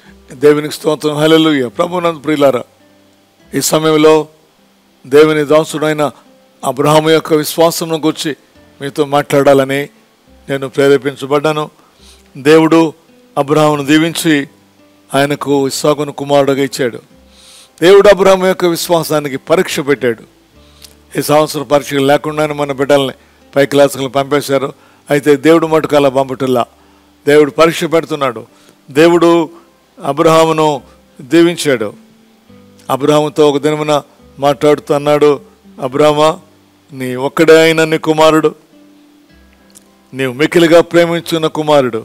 దేవునికి స్తోత్రం. హల్లెలూయా. ప్రభునందు ప్రియులారా, ఈ సమయంలో దేవుని దాసుడైన అబ్రహాము యొక్క విశ్వాసం గురించి మీతో మాట్లాడాలని నేను ప్రేరేపించబడ్డాను. దేవుడు అబ్రహామును దీవించి ఆయనకు ఇస్సాకును కుమారుడుగా ఇచ్చాడు. దేవుడు అబ్రహాము యొక్క విశ్వాసానికి పరీక్ష పెట్టాడు. ఈ సంవత్సరం పరీక్షలు లేకుండానే మన బిడ్డల్ని పై క్లాసులకు పంపేశారు. అయితే దేవుడు మటుకు అలా పంపటల్లా, దేవుడు పరీక్ష పెడుతున్నాడు. దేవుడు అబ్రహామును దీవించాడు. అబ్రహాముతో ఒక దినమున మాట్లాడుతూ అన్నాడు, అబ్రహామా, నీ ఒక్కడే అయిన నీ కుమారుడు, నీవు మిక్కిలిగా ప్రేమించున్న కుమారుడు,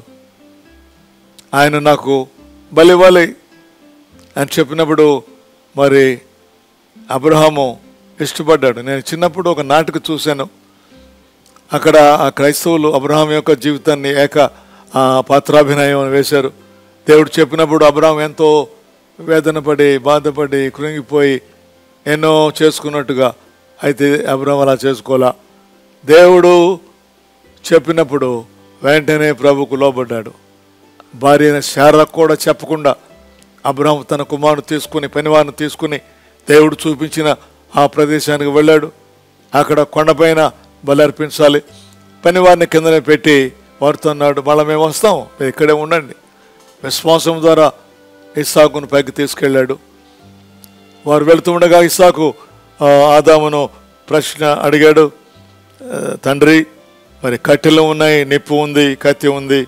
ఆయన నాకు బలివ్వాలి అని చెప్పినప్పుడు మరి అబ్రహాము ఇష్టపడ్డాడు. నేను చిన్నప్పుడు ఒక నాటిక చూశాను. అక్కడ ఆ క్రైస్తవులు అబ్రహాం యొక్క జీవితాన్ని పాత్రాభినయం వేశారు. దేవుడు చెప్పినప్పుడు అబ్రహాం ఎంతో వేదన పడి బాధపడి కృంగిపోయి ఎన్నో చేసుకున్నట్టుగా. అయితే అబ్రహాం అలా చేసుకోవాలా. దేవుడు చెప్పినప్పుడు వెంటనే ప్రభుకు లోబడ్డాడు. భార్య అయిన శారాకు కూడా చెప్పకుండా అబ్రహాం తన కుమారుడు తీసుకుని, పనివారిని తీసుకుని దేవుడు చూపించిన ఆ ప్రదేశానికి వెళ్ళాడు. అక్కడ కొండపైన బలి అర్పించాలి. పనివారిని కిందనే పెట్టి వారితో అన్నాడు, మళ్ళీ మేము వస్తాం, మీరు ఇక్కడే ఉండండి. విశ్వాసం ద్వారా ఇస్సాకును పైకి తీసుకెళ్ళాడు. వారు వెళుతూ ఉండగా ఇస్సాకు ఆదామును ప్రశ్న అడిగాడు, తండ్రి, మరి కట్టెలు ఉన్నాయి, నిప్పు ఉంది, కత్తి ఉంది,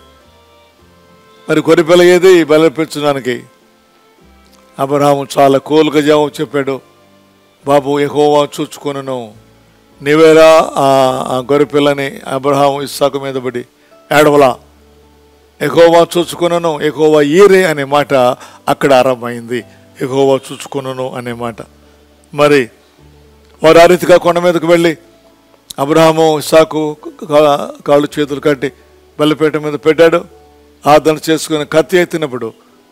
మరి గొర్రెపిల్ల ఏది బలర్పించడానికి? అబ్రహాము చాలా కూల్గా జవాబు చెప్పాడు, బాబు, యెహోవా చూచుకొనును, నీవేరా ఆ గొర్రెపిల్లని. అబ్రహాము ఇస్సాకు మీద పడి ఏడవలా. యెహోవా చూచుకొనును, యెహోవా ఈరే అనే మాట అక్కడ ఆరంభమైంది. యెహోవా చూచుకొనును అనే మాట. మరి వారు ఆ రీతిగా కొండ మీదకు వెళ్ళి అబ్రహాము ఇస్సాకు కాళ్ళు చేతులు కట్టి బలిపీఠ మీద పెట్టాడు. ఆదరణ చేసుకుని కత్తి ఎత్తినప్పుడు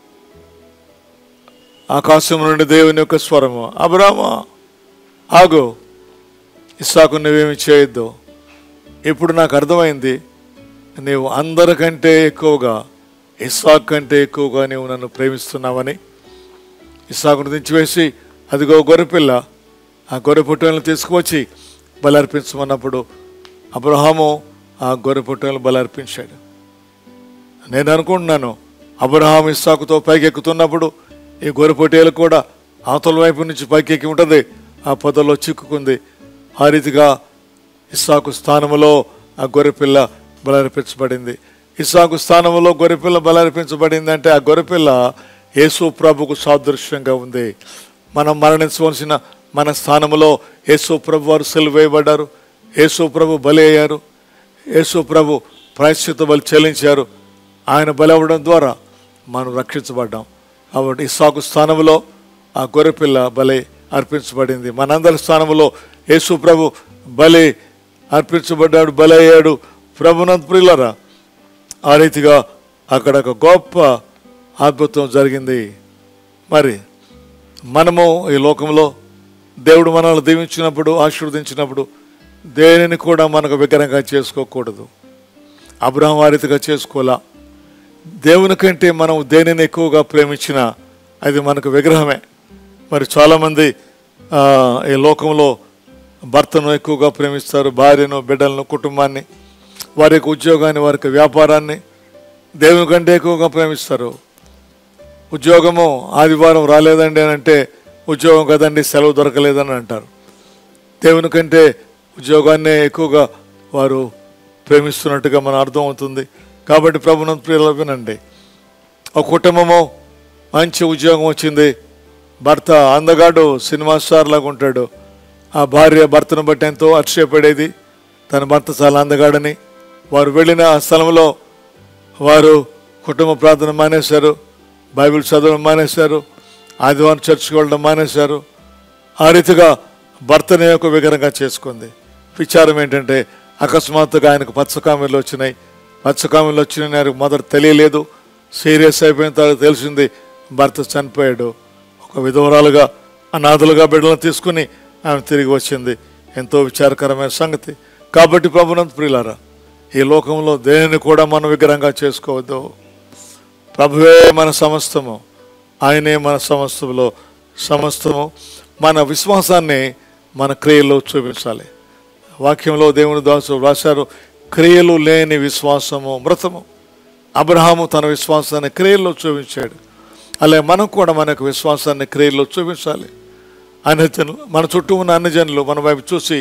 ఆకాశం నుండి దేవుని యొక్క స్వరము, అబ్రహాము ఆగు, ఇస్సాకు నువ్వేమి చేయొద్దు. ఇప్పుడు నాకు అర్థమైంది, నీవు అందరికంటే ఎక్కువగా, ఇస్సాకు కంటే ఎక్కువగా నీవు నన్ను ప్రేమిస్తున్నావని. ఇస్సాకును దించివేసి అదిగో గొర్రెపిల్ల, ఆ గొర్రె పుట్టలను తీసుకువచ్చి బలర్పించమన్నప్పుడు అబ్రహాము ఆ గొర్రె పుట్టలను బలర్పించాడు. నేను అనుకుంటున్నాను, అబ్రహాము ఇస్సాకుతో పైకెక్కుతున్నప్పుడు ఈ గొర్రె పొట్టేలు కూడా అవతల వైపు నుంచి పైకెక్కి ఉంటుంది, ఆ పొదలో చిక్కుకుంది. ఆ రీతిగా ఇస్సాకు స్థానంలో ఆ గొర్రెపిల్ల బలర్పించబడింది. ఇస్సాకు స్థానంలో గొర్రెపిల్ల బలర్పించబడింది అంటే ఆ గొర్రెపిల్ల యేసు ప్రభుకు సాదృశ్యంగా ఉంది. మనం మరణించవలసిన మన స్థానంలో యేసు ప్రభు వారు సిలువ వేయబడ్డారు, యేసు ప్రభు బలి అయ్యారు, యేసు ప్రభు ప్రాయశ్చిత్త బలి చెల్లించారు. ఆయన బలి అవ్వడం ద్వారా మనం రక్షించబడ్డాం. కాబట్టి ఇస్సాకు స్థానంలో ఆ గొర్రెపిల్ల బలి అర్పించబడింది. మనందరి స్థానంలో యేసు ప్రభు బలి అర్పించబడ్డాడు, బలి అయ్యాడు. ప్రభునందు ప్రియులారా, ఆ రీతిగా అక్కడ ఒక గొప్ప అద్భుతం జరిగింది. మరి మనము ఈ లోకంలో దేవుడు మనల్ని దీవించినప్పుడు, ఆశీర్వదించినప్పుడు దేనిని కూడా మనకు విగ్రహంగా చేసుకోకూడదు. అబ్రహాము ఆ రీతిగా చేసుకోవాలా. దేవుని కంటే మనం దేనిని ఎక్కువగా ప్రేమించినా అది మనకు విగ్రహమే. మరి చాలామంది ఈ లోకంలో భర్తను ఎక్కువగా ప్రేమిస్తారు, భార్యను, బిడ్డలను, కుటుంబాన్ని, వారి యొక్క ఉద్యోగాన్ని, వారి యొక్క వ్యాపారాన్ని దేవుని కంటే ఎక్కువగా ప్రేమిస్తారు. ఉద్యోగము ఆదివారం రాలేదండి అని అంటే ఉద్యోగం కదండి, సెలవు దొరకలేదని అంటారు. దేవుని కంటే ఉద్యోగాన్నే ఎక్కువగా వారు ప్రేమిస్తున్నట్టుగా మన అర్థం అవుతుంది. కాబట్టి ప్రభునందు ప్రియులు వినండి, ఒక కుటుంబము మంచి ఉద్యోగం వచ్చింది, భర్త అందగాడు, సినిమా స్టార్ లాగా ఉంటాడు. ఆ భార్య భర్తను బట్టి ఎంతో అతిశయపడేది, తన భర్త చాలా అందగాడని. వారు వెళ్ళిన ఆ స్థలంలో వారు కుటుంబ ప్రార్థన మానేశారు, బైబిల్ చదవడం మానేశారు, ఆదివారం చర్చికి వెళ్ళడం మానేశారు. ఆ రీతిగా భర్తని యొక్క విగ్రహంగా చేసుకుంది. విచారం ఏంటంటే అకస్మాత్తుగా ఆయనకు పచ్చకామెలు వచ్చినాయి. పచ్చకామెలు వచ్చినాయి ఆయనకు మొదట తెలియలేదు. సీరియస్ అయిపోయిన తర్వాత తెలిసింది భర్త చనిపోయాడు. ఒక విధవరాలుగా అనాథలుగా బిడ్డలను తీసుకుని ఆమె తిరిగి వచ్చింది. ఎంతో విచారకరమైన సంగతి. కాబట్టి ప్రభునందు ప్రియులారా, ఈ లోకంలో దేనిని కూడా మనం విగ్రహంగా చేసుకోవద్దు. ప్రభువే మన సమస్తము. ఆయనే మన సమస్తము. మన విశ్వాసాన్ని మన క్రియల్లో చూపించాలి. వాక్యంలో దేవుని దాసుడు రాశారు, క్రియలు లేని విశ్వాసము మృతము. అబ్రహాము తన విశ్వాసాన్ని క్రియల్లో చూపించాడు. అలాగే మనం కూడా మనకు విశ్వాసాన్ని క్రియల్లో చూపించాలి. అన్యజనులు, మన చుట్టూ ఉన్న అన్యజనులు మన వైపు చూసి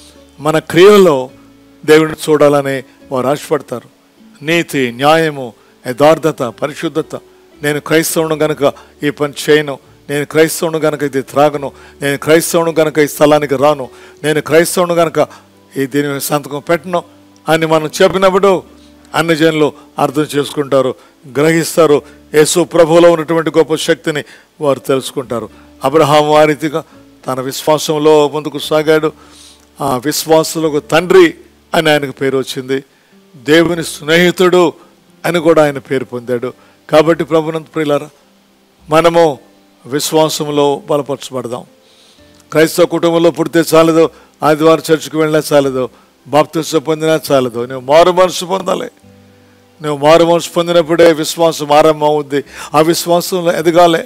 మన క్రియల్లో దేవుడిని చూడాలని వారు ఆశపడతారు. నీతి, న్యాయము, యథార్థత, పరిశుద్ధత. నేను క్రైస్తవును కనుక ఈ పని చేయను, నేను క్రైస్తవును కనుక ఇది త్రాగను, నేను క్రైస్తవును కనుక ఈ స్థలానికి రాను, నేను క్రైస్తవును కనుక దీని సంతకం పెట్టను అని మనం చెప్పినప్పుడు అన్ని జనులు అర్థం చేసుకుంటారు, గ్రహిస్తారు. యేసు ప్రభువులో ఉన్నటువంటి గొప్ప శక్తిని వారు తెలుసుకుంటారు. అబ్రహాము ఆ రీతిగా తన విశ్వాసంలో ముందుకు సాగాడు. ఆ విశ్వాసులకు తండ్రి అని ఆయనకు పేరు వచ్చింది. దేవుని స్నేహితుడు అని కూడా ఆయన పేరు పొందాడు. కాబట్టి ప్రభునందు ప్రియులారా, మనము విశ్వాసంలో బలపరచబడదాం. క్రైస్తవ కుటుంబంలో పుడితే చాలదు, ఆదివారం చర్చికి వెళ్ళినా చాలదు, బాప్తిసం పొందినా చాలదు. నువ్వు మారు మనసు పొందాలి. నువ్వు మారు మనసు పొందినప్పుడే విశ్వాసం ఆరంభం అవుద్ది. ఆ విశ్వాసంలో ఎదగాలి.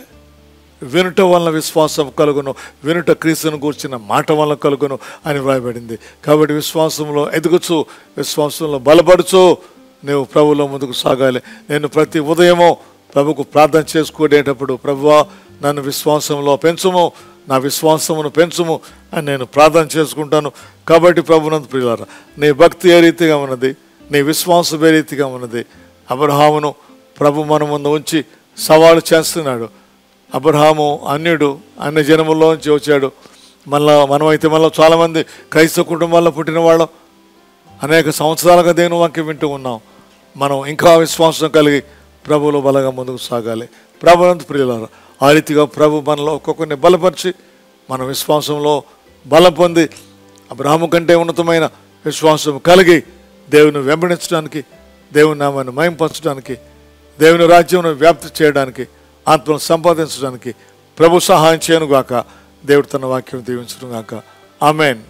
వినుట వలన విశ్వాసం కలుగును, వినుట క్రీస్తును కూర్చిన మాట వలన కలుగును అని వ్రాయబడింది. కాబట్టి విశ్వాసంలో ఎదుగుచు, విశ్వాసంలో బలపడుచు నువ్వు ప్రభువులో ముందుకు సాగాలి. నేను ప్రతి ఉదయము ప్రభుకు ప్రార్థన చేసుకునేటప్పుడు, ప్రభువా నన్ను విశ్వాసంలో పెంచుము, నా విశ్వాసమును పెంచుము అని నేను ప్రార్థన చేసుకుంటాను. కాబట్టి ప్రభునందు ప్రియులారా, నీ భక్తి ఏ రీతిగా ఉన్నది, నీ విశ్వాసం ఏ రీతిగా ఉన్నది. అబ్రహామును ప్రభు మన ముందు ఉంచి సవాలు చేస్తున్నాడు. అబ్రహాము అన్యుడు, అన్ని జనముల్లోంచి వచ్చాడు. మనమైతే చాలామంది క్రైస్తవ కుటుంబాల్లో పుట్టిన వాళ్ళం, అనేక సంవత్సరాలుగా దేవుని వాక్యం వింటూ ఉన్నాం. మనం ఇంకా విశ్వాసం కలిగి ప్రభువులో బలంగా ముందుకు సాగాలి. ప్రభునందు ప్రియులారా, ఆ రీతిగా ప్రభు మనలో ఒక్కొక్కరిని బలపరిచి మన విశ్వాసంలో బలం పొంది అబ్రహాము కంటే ఉన్నతమైన విశ్వాసం కలిగి దేవుని వెంబడించడానికి, దేవుని నామాన్ని మహింపరచడానికి, దేవుని రాజ్యంను వ్యాప్తి చేయడానికి, ఆత్మను సంపాదించడానికి ప్రభు సహాయం చేయనుగాక. దేవుడు తన వాక్యం దీవించను గాక. ఆమేన్.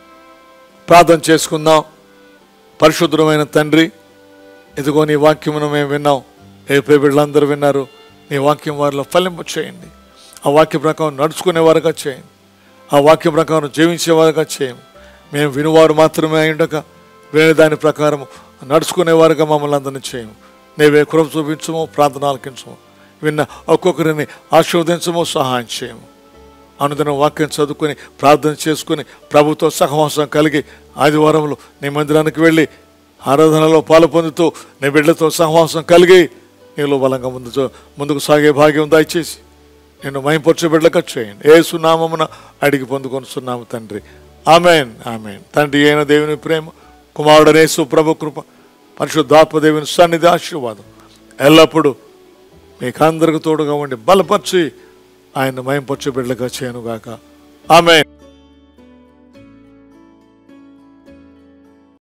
ప్రార్థన చేసుకుందాం. పరిశుద్ధమైన తండ్రి, ఇదిగో నీ వాక్యమును మేము విన్నాం, ఏ బిడ్డలందరూ విన్నారు. నీ వాక్యం వారిలో ఫలింప చేయండి. ఆ వాక్య ప్రకారం నడుచుకునేవారుగా చేయండి. ఆ వాక్య ప్రకారం జీవించేవారుగా చేయండి. మేము వినువారు మాత్రమే అయ్యుండక వినే దాని ప్రకారం నడుచుకునేవారుగా మమ్మల్ని అందరినీ చేయము. నీవే కృప చూపించము, ప్రార్థన ఆలకించము, విన్న ఒక్కొక్కరిని ఆశీర్వదించము, సహాయం చేయము. అనుదినం వాక్యం చదువుకొని ప్రార్థన చేసుకుని ప్రభుతో సహవాసం కలిగి ఆదివారంలో నీ మందిరానికి వెళ్ళి ఆరాధనలో పాలు పొందుతూ నీ బిడ్డలతో సహవాసం కలిగి నీలో బలంగా ముందుకు సాగే భాగ్యం దయచేసి నేను మహింపరచే బిడ్డలకు చేయండి. యేసు నామమున అడిగి పొందుకొనిస్తున్నాము తండ్రి. ఆమేన్, ఆమేన్. తండ్రి అయిన దేవుని ప్రేమ, కుమారుడైన యేసు ప్రభు కృప, పరిశుద్ధాత్మ దేవుని సన్నిధి, ఆశీర్వాదం ఎల్లప్పుడూ మీకు అందరికి తోడుగా ఉండి బలపరిచి ఆయన మహింపరచే బిడ్డలుగా చేయనుగాక. ఆమేన్.